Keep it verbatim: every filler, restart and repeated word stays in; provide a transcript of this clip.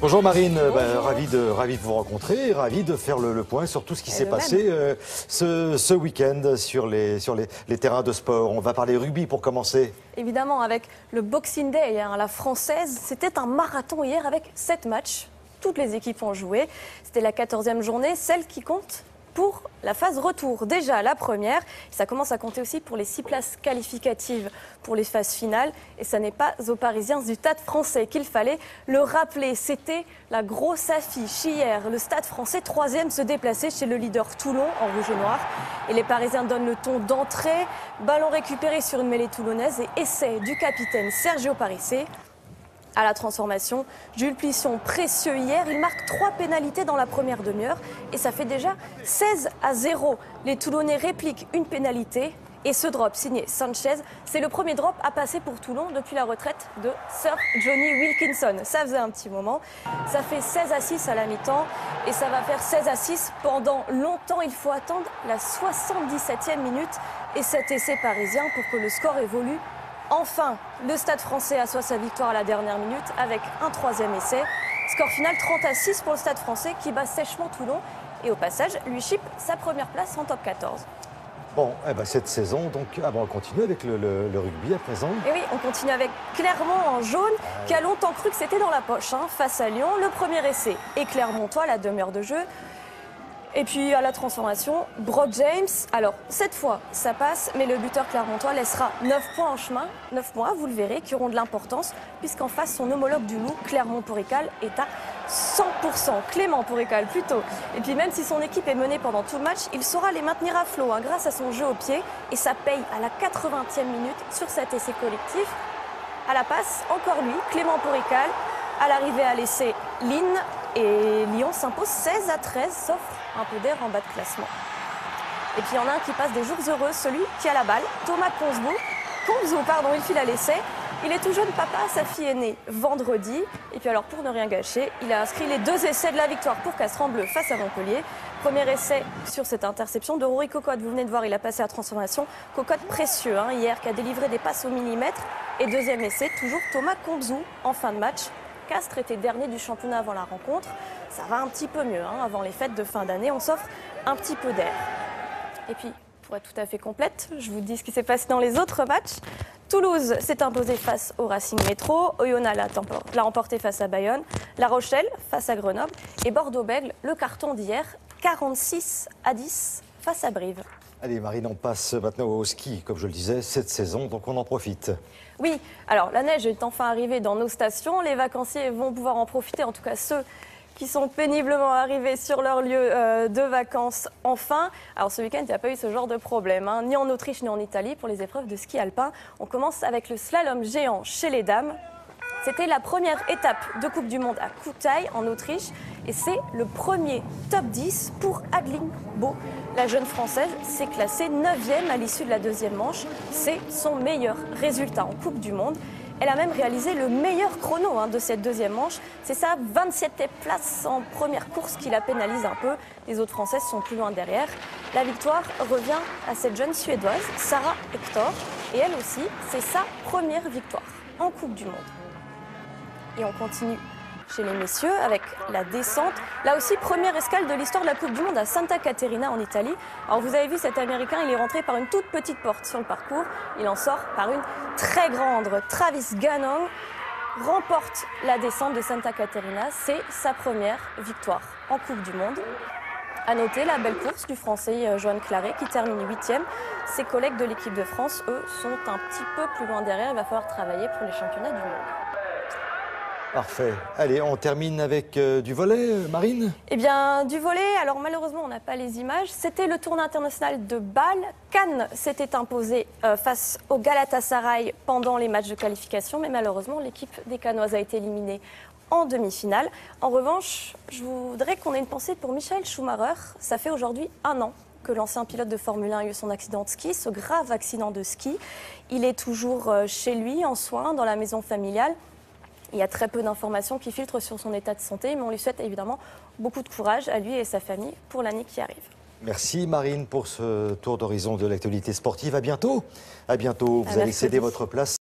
Bonjour Marine, ben, ravi, de, ravi de vous rencontrer, ravi de faire le, le point sur tout ce qui s'est passé euh, ce, ce week-end sur, les, sur les, les terrains de sport. On va parler rugby pour commencer. Évidemment, avec le Boxing Day, hein, la française, c'était un marathon hier avec sept matchs. Toutes les équipes ont joué. C'était la quatorzième journée, celle qui compte pour la phase retour. Déjà la première, ça commence à compter aussi pour les six places qualificatives pour les phases finales. Et ça n'est pas aux Parisiens du Stade français qu'il fallait le rappeler. C'était la grosse affiche hier. Le Stade français, troisième, se déplaçait chez le leader Toulon en rouge et noir. Et les Parisiens donnent le ton d'entrée. Ballon récupéré sur une mêlée toulonnaise et essai du capitaine Sergio Parissé. À la transformation, Jules Plisson, précieux hier, il marque trois pénalités dans la première demi-heure et ça fait déjà seize à zéro. Les Toulonnais répliquent une pénalité et ce drop signé Sanchez, c'est le premier drop à passer pour Toulon depuis la retraite de Sir Johnny Wilkinson. Ça faisait un petit moment. Ça fait seize à six à la mi-temps et ça va faire seize à six pendant longtemps. Il faut attendre la soixante-dix-septième minute et cet essai parisien pour que le score évolue. Enfin, le Stade français assoit sa victoire à la dernière minute avec un troisième essai. Score final trente à six pour le Stade français qui bat sèchement Toulon et au passage lui chipe sa première place en top quatorze. Bon, eh ben cette saison, donc, ah bon, on continue avec le, le, le rugby à présent. Et oui, on continue avec Clermont en jaune, ah, qui a longtemps cru que c'était dans la poche. Hein, face à Lyon, le premier essai. Et Clermontois, la demi-heure de jeu. Et puis à la transformation, Brock James. Alors cette fois, ça passe, mais le buteur clermontois laissera neuf points en chemin. neuf points, vous le verrez, qui auront de l'importance, puisqu'en face, son homologue du Loup, Clermont-Porrical, est à cent pour cent. Clément Porrical plutôt. Et puis même si son équipe est menée pendant tout le match, il saura les maintenir à flot hein, grâce à son jeu au pied. Et ça paye à la quatre-vingtième minute sur cet essai collectif. À la passe, encore lui, Clément Porrical. À l'arrivée à l'essai, Lynn. Et Lyon s'impose seize à treize, s'offre un peu d'air en bas de classement. Et puis il y en a un qui passe des jours heureux, celui qui a la balle, Thomas Conzou. Conzou, pardon, il file à l'essai. Il est tout jeune papa, sa fille est née vendredi. Et puis alors pour ne rien gâcher, il a inscrit les deux essais de la victoire pour Castran-Bleu face à Montpellier. Premier essai sur cette interception de Rory Cocotte. Vous venez de voir, il a passé à transformation. Cocotte précieux hein, hier, qui a délivré des passes au millimètre. Et deuxième essai, toujours Thomas Conzou en fin de match. Castres était dernier du championnat avant la rencontre. Ça va un petit peu mieux. Hein. Avant les fêtes de fin d'année, on s'offre un petit peu d'air. Et puis, pour être tout à fait complète, je vous dis ce qui s'est passé dans les autres matchs. Toulouse s'est imposé face au Racing Métro. Oyonnax l'a remporté face à Bayonne. La Rochelle face à Grenoble. Et Bordeaux-Bègles, le carton d'hier, quarante-six à dix face à Brive. Allez Marine, on passe maintenant au ski, comme je le disais, cette saison, donc on en profite. Oui, alors la neige est enfin arrivée dans nos stations. Les vacanciers vont pouvoir en profiter, en tout cas ceux qui sont péniblement arrivés sur leur lieu euh, de vacances enfin. Alors ce week-end, il n'y a pas eu ce genre de problème, hein, ni en Autriche ni en Italie pour les épreuves de ski alpin. On commence avec le slalom géant chez les dames. C'était la première étape de Coupe du Monde à Kutaï en Autriche et c'est le premier top dix pour Adeline Beau. La jeune Française s'est classée neuvième à l'issue de la deuxième manche. C'est son meilleur résultat en Coupe du Monde. Elle a même réalisé le meilleur chrono hein, de cette deuxième manche. C'est sa vingt-septième place en première course qui la pénalise un peu. Les autres Françaises sont plus loin derrière. La victoire revient à cette jeune Suédoise, Sarah Hector. Et elle aussi, c'est sa première victoire en Coupe du Monde. Et on continue chez les messieurs avec la descente. Là aussi, première escale de l'histoire de la Coupe du Monde à Santa Caterina en Italie. Alors vous avez vu cet Américain, il est rentré par une toute petite porte sur le parcours. Il en sort par une très grande. Travis Ganong remporte la descente de Santa Caterina. C'est sa première victoire en Coupe du Monde. À noter la belle course du Français Johan Claret qui termine huitième. Ses collègues de l'équipe de France, eux, sont un petit peu plus loin derrière. Il va falloir travailler pour les championnats du monde. Parfait. Allez, on termine avec euh, du volley, euh, Marine. Eh bien, du volley, alors malheureusement, on n'a pas les images. C'était le tournoi international de Bâle. Cannes s'était imposé euh, face au Galatasaray pendant les matchs de qualification, mais malheureusement, l'équipe des Cannoises a été éliminée en demi-finale. En revanche, je voudrais qu'on ait une pensée pour Michael Schumacher. Ça fait aujourd'hui un an que l'ancien pilote de Formule un a eu son accident de ski, ce grave accident de ski. Il est toujours euh, chez lui, en soins, dans la maison familiale. Il y a très peu d'informations qui filtrent sur son état de santé, mais on lui souhaite évidemment beaucoup de courage à lui et sa famille pour l'année qui arrive. Merci Marine pour ce tour d'horizon de l'actualité sportive. À bientôt. À bientôt. Vous allez céder votre place.